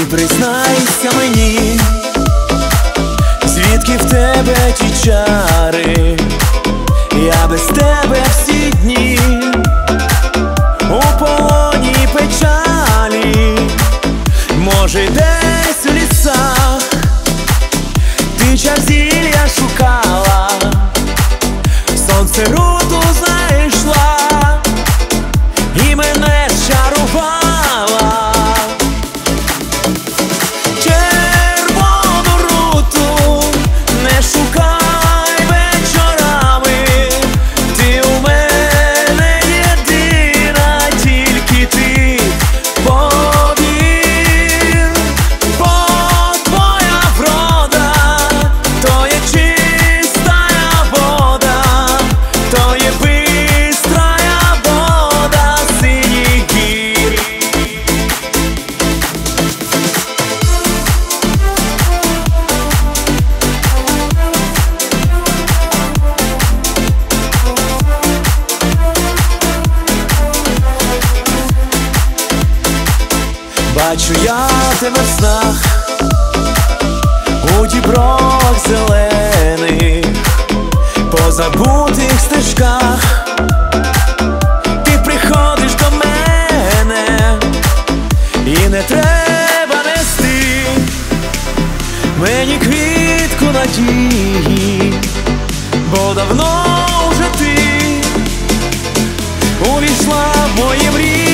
признайся мені, звідки в тебе ті чари? Я без тебе всі дні у полоні печалі. Може, десь у лісах ти чар зілля шукала, сонце руту знайшла і мене зчарувала. Червону руту не шукай вечорами, ти у мене єдина, тільки ти. Повір, бо твоя врода то є чистая вода, то є бистрая вода синіх гір. Бачу я тебе в снах, у дібрах зелених, по забутих стежках. Ти приходиш до мене, і не треба нести мені квітку надії, бо давно вже ти увійшла в мої мрії.